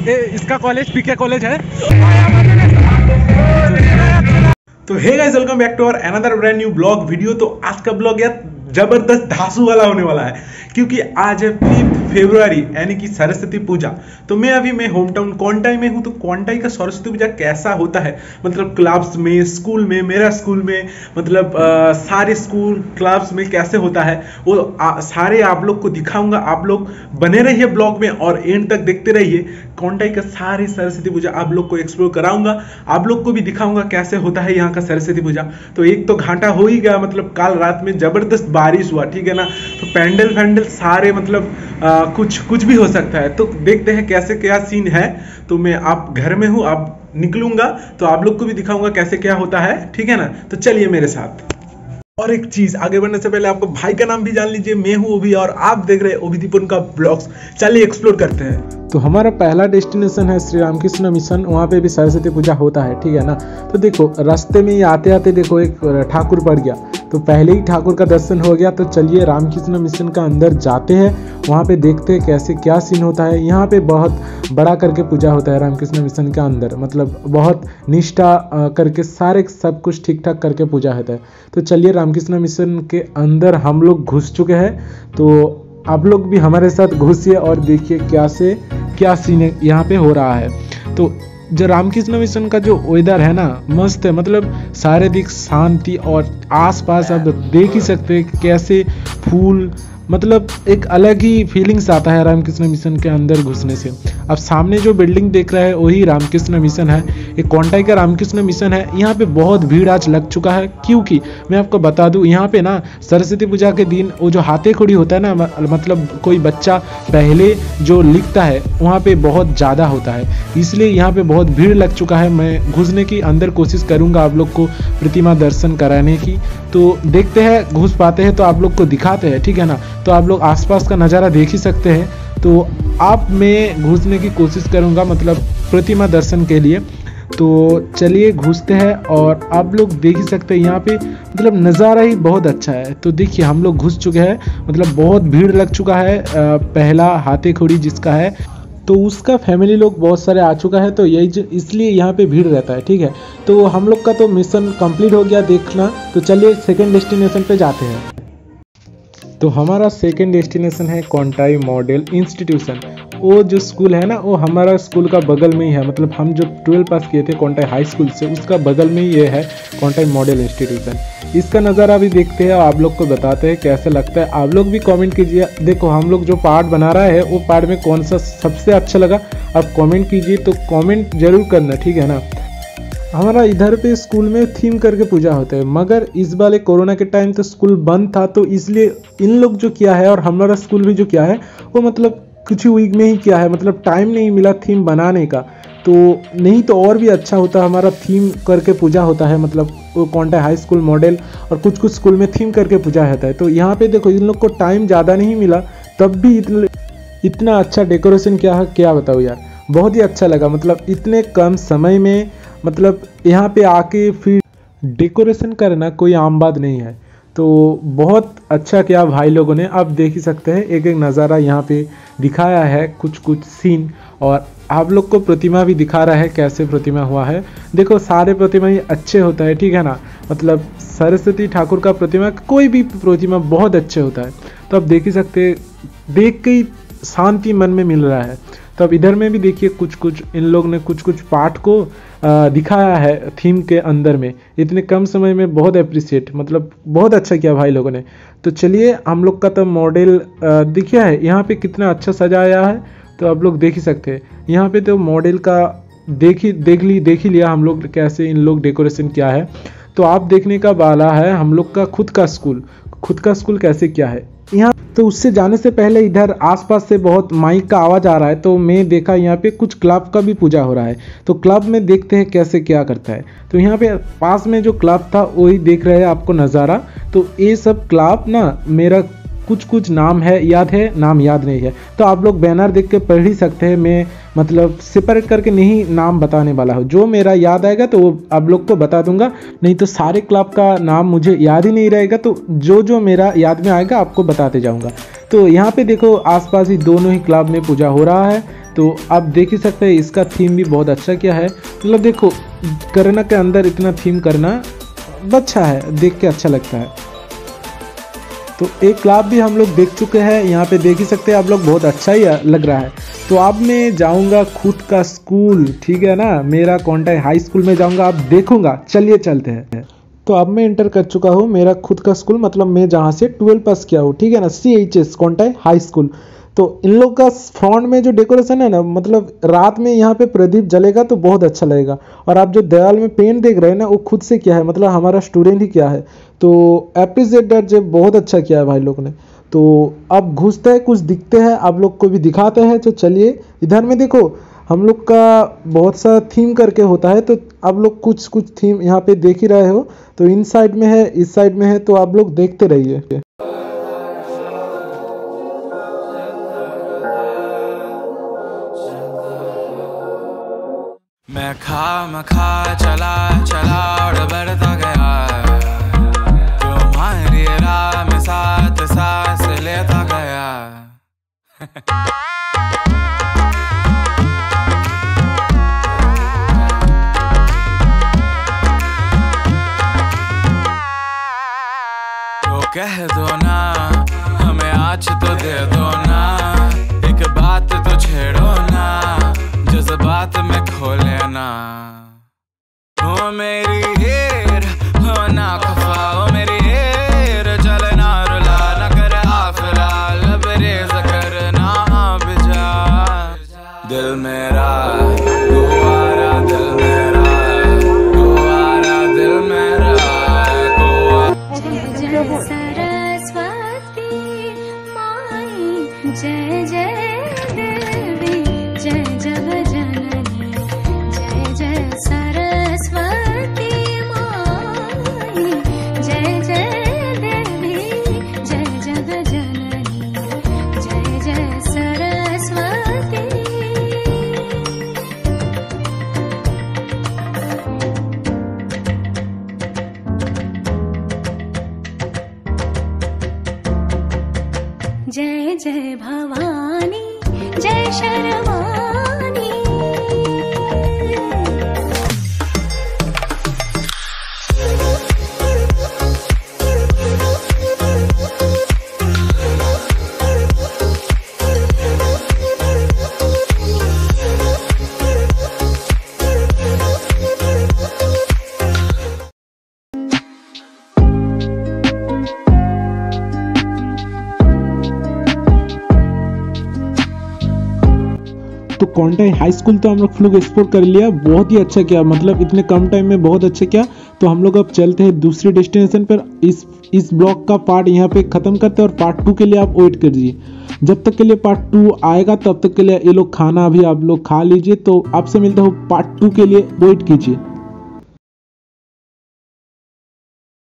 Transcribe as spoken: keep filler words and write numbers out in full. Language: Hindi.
ये इसका कॉलेज पीके कॉलेज है। तो hey guys, welcome back to our another brand new blog video. तो आज का ब्लॉग यार जबरदस्त धांसू वाला होने वाला है, क्योंकि आज है फिफ्थ फरवरी यानी कि सरस्वती पूजा। तो मैं अभी मैं होम टाउन कोंटाई में हूँ। तो कोंटाई का सरस्वती पूजा कैसा होता है, मतलब क्लब्स में, स्कूल में, मेरा स्कूल में, मतलब आ, सारे स्कूल क्लब्स में कैसे होता है वो आ, सारे आप लोग को दिखाऊंगा। आप लोग बने रहिए ब्लॉग में और एंड तक देखते रहिए। कोंटाई का सारे सरस्वती पूजा आप लोग को एक्सप्लोर कराऊंगा, आप लोग को भी दिखाऊंगा कैसे होता है यहाँ का सरस्वती पूजा। तो एक तो घाटा हो ही गया, मतलब कल रात में जबरदस्त बारिश हुआ, ठीक है ना। तो पैंडल फैंडल सारे मतलब आ, कुछ कुछ भी हो सकता है। तो देखते हैं कैसे क्या सीन है। तो मैं आप घर में हूँ, आप निकलूंगा तो आप लोग को भी दिखाऊंगा कैसे क्या होता है, ठीक है ना। तो चलिए मेरे साथ। और एक चीज आगे बढ़ने से पहले आपको भाई का नाम भी जान लीजिए। मैं हूँ ओभी और आप देख रहे हैं ओभी का ब्लॉग्स। चलिए एक्सप्लोर करते हैं। तो हमारा पहला डेस्टिनेशन है श्री रामकृष्ण मिशन। वहाँ पे भी सरस्वती पूजा होता है, ठीक है ना। तो देखो रास्ते में ही आते आते देखो एक ठाकुर पड़ गया, तो पहले ही ठाकुर का दर्शन हो गया। तो चलिए रामकृष्ण मिशन का अंदर जाते हैं, वहाँ पे देखते हैं कैसे क्या सीन होता है। यहाँ पे बहुत बड़ा करके पूजा होता है रामकृष्ण मिशन के अंदर, मतलब बहुत निष्ठा करके सारे सब कुछ ठीक ठाक करके पूजा होता है। तो चलिए रामकृष्ण मिशन के अंदर हम लोग घुस चुके हैं। तो आप लोग भी हमारे साथ घुसिए और देखिए क्या से क्या सीन यहाँ पे हो रहा है। तो जो रामकृष्ण मिशन का जो वेदर है ना, मस्त है, मतलब सारे दिख शांति और आसपास आप देख ही सकते हैं कैसे फूल, मतलब एक अलग ही फीलिंग्स आता है रामकृष्ण मिशन के अंदर घुसने से। अब सामने जो बिल्डिंग देख रहा है वही रामकृष्ण मिशन है, एक कोंटाई का रामकृष्ण मिशन है। यहाँ पे बहुत भीड़ आज लग चुका है, क्योंकि मैं आपको बता दूं यहाँ पे ना सरस्वती पूजा के दिन वो जो हाथे खोड़ी होता है ना, मतलब कोई बच्चा पहले जो लिखता है वहाँ पे बहुत ज़्यादा होता है, इसलिए यहाँ पे बहुत भीड़ लग चुका है। मैं घुसने की अंदर कोशिश करूँगा आप लोग को प्रतिमा दर्शन कराने की। तो देखते हैं घुस पाते हैं तो आप लोग को दिखाते हैं, ठीक है ना। तो आप लोग आसपास का नज़ारा देख ही सकते हैं। तो आप मैं घुसने की कोशिश करूंगा, मतलब प्रतिमा दर्शन के लिए। तो चलिए घुसते हैं और आप लोग देख ही सकते हैं यहाँ पे मतलब नज़ारा ही बहुत अच्छा है। तो देखिए हम लोग घुस चुके हैं, मतलब बहुत भीड़ लग चुका है। पहला हाथे खोड़ी जिसका है तो उसका फैमिली लोग बहुत सारे आ चुका है, तो यही इसलिए यहाँ पे भीड़ रहता है, ठीक है। तो हम लोग का तो मिशन कंप्लीट हो गया देखना। तो चलिए सेकेंड डेस्टिनेशन पे जाते हैं। तो हमारा सेकेंड डेस्टिनेशन है कोंटाई मॉडल इंस्टीट्यूशन। वो जो स्कूल है ना, वो हमारा स्कूल का बगल में ही है, मतलब हम जो ट्वेल्व पास किए थे कोंटाई हाई स्कूल से, उसका बगल में ही ये है कोंटाई मॉडल इंस्टीट्यूशन। इसका नज़ारा भी देखते हैं, आप लोग को बताते हैं कैसे लगता है। आप लोग भी कमेंट कीजिए। देखो हम लोग जो पार्ट बना रहा है वो पार्ट में कौन सा सबसे अच्छा लगा आप कमेंट कीजिए। तो कमेंट जरूर करना, ठीक है ना। हमारा इधर पे स्कूल में थीम करके पूजा होता है, मगर इस वाले कोरोना के टाइम तो स्कूल बंद था, तो इसलिए इन लोग जो किया है और हमारा स्कूल भी जो किया है वो मतलब कुछ ही वीक में ही किया है, मतलब टाइम नहीं मिला थीम बनाने का। तो नहीं तो और भी अच्छा होता, हमारा थीम करके पूजा होता है, मतलब वो कोंटाई हाई स्कूल मॉडल और कुछ कुछ स्कूल में थीम करके पूजा होता है। तो यहाँ पे देखो इन लोग को टाइम ज़्यादा नहीं मिला, तब भी इतना इतना अच्छा डेकोरेशन किया है, क्या बताऊँ यार, बहुत ही अच्छा लगा। मतलब इतने कम समय में मतलब यहाँ पे आके फिर डेकोरेशन करना कोई आम बात नहीं है। तो बहुत अच्छा किया भाई लोगों ने। आप देख ही सकते हैं एक एक नज़ारा यहाँ पे दिखाया है, कुछ कुछ सीन, और आप लोग को प्रतिमा भी दिखा रहा है कैसे प्रतिमा हुआ है। देखो सारे प्रतिमा ही अच्छे होता है, ठीक है ना। मतलब सरस्वती ठाकुर का प्रतिमा, कोई भी प्रतिमा बहुत अच्छे होता है। तो आप देख ही सकते, देख के ही शांति मन में मिल रहा है। तो अब इधर में भी देखिए कुछ कुछ इन लोग ने कुछ कुछ पार्ट को आ, दिखाया है थीम के अंदर में, इतने कम समय में बहुत अप्रिशिएट, मतलब बहुत अच्छा किया भाई लोगों ने। तो चलिए हम लोग का तो मॉडल दिखा है, यहाँ पे कितना अच्छा सजाया है। तो आप लोग देख ही सकते हैं यहाँ पे तो मॉडल का देख ही देख ली देख ही लिया हम लोग कैसे इन लोग डेकोरेशन किया है। तो आप देखने का वाला है हम लोग का खुद का स्कूल, खुद का स्कूल कैसे क्या है यहाँ। तो उससे जाने से पहले इधर आसपास से बहुत माइक का आवाज़ आ रहा है, तो मैं देखा यहाँ पे कुछ क्लब का भी पूजा हो रहा है। तो क्लब में देखते हैं कैसे क्या करता है। तो यहाँ पे पास में जो क्लब था वही देख रहे हैं आपको नज़ारा। तो ये सब क्लब ना मेरा कुछ कुछ नाम है याद है, नाम याद नहीं है, तो आप लोग बैनर देख के पढ़ ही सकते हैं। मैं मतलब सेपरेट करके नहीं नाम बताने वाला हूँ, जो मेरा याद आएगा तो वो आप लोग को बता दूंगा, नहीं तो सारे क्लब का नाम मुझे याद ही नहीं रहेगा, तो जो जो मेरा याद में आएगा आपको बताते जाऊँगा। तो यहाँ पे देखो आसपास ही दोनों ही क्लब में पूजा हो रहा है। तो आप देख ही सकते हैं इसका थीम भी बहुत अच्छा किया है। मतलब देखो करना के अंदर इतना थीम करना अच्छा है, देख के अच्छा लगता है। तो एक क्लास भी हम लोग देख चुके हैं, यहाँ पे देख ही सकते हैं आप लोग, बहुत अच्छा ही लग रहा है। तो अब मैं जाऊँगा खुद का स्कूल, ठीक है ना, मेरा कॉन्टाई हाई स्कूल में जाऊँगा, अब देखूँगा। चलिए चलते हैं। तो अब मैं इंटर कर चुका हूँ मेरा खुद का स्कूल, मतलब मैं जहाँ से ट्वेल्व पास किया हूँ, ठीक है ना, C H S Contai high school. तो इन लोग का फ्रंट में जो डेकोरेशन है ना, मतलब रात में यहाँ पे प्रदीप जलेगा तो बहुत अच्छा लगेगा। और आप जो दीवार में पेंट देख रहे हैं ना, वो खुद से किया है, मतलब हमारा स्टूडेंट ही किया है। तो अप्रिशिएट दैट, जो बहुत अच्छा किया है भाई लोग ने। तो अब घुसते हैं, कुछ दिखते हैं, आप लोग को भी दिखाते हैं। तो चलिए, इधर में देखो हम लोग का बहुत सा थीम करके होता है, तो आप लोग कुछ कुछ थीम यहाँ पे देख ही रहे हो। तो इन साइड में है, इस साइड में है, तो आप लोग देखते रहिए। मैं खा मैं खा चला चला और बढ़ता गया, तुम्हारी राह में साथ सांस लेता गया। तो कह दो ना, हमें आज तो दे दो ना, एक बात तो छेड़ो ना, जज्बात में खो लेना। हो मेरी हीर हो ना खफा, हो मेरी हीर चलना रुला ना कर आफरा, लबरेज करना बिजा। दिल मेरा गुवारा, दिल मेरा गुवारा, दिल मेरा गुवारा। सरस्वती माई जय जय देवी जय जग जननी, जय जय सरस्वती माई जय जय देवी जय जग जननी, जय जय सरस्वती। जय जय भवानी जय शर्वानी। तो कॉन्टाई हाई स्कूल तो हम लोग लोग एक्सप्लोर कर लिया, बहुत ही अच्छा किया, मतलब इतने कम टाइम में बहुत अच्छा किया। तो हम लोग अब चलते हैं दूसरी डेस्टिनेशन पर। इस इस ब्लॉग का पार्ट यहाँ पे ख़त्म करते हैं और पार्ट टू के लिए आप वेट कीजिए। जब तक के लिए पार्ट टू आएगा तब तक के लिए ये लोग खाना अभी आप लोग खा लीजिए। तो आपसे मिलता हूँ पार्ट टू के लिए, वेट कीजिए।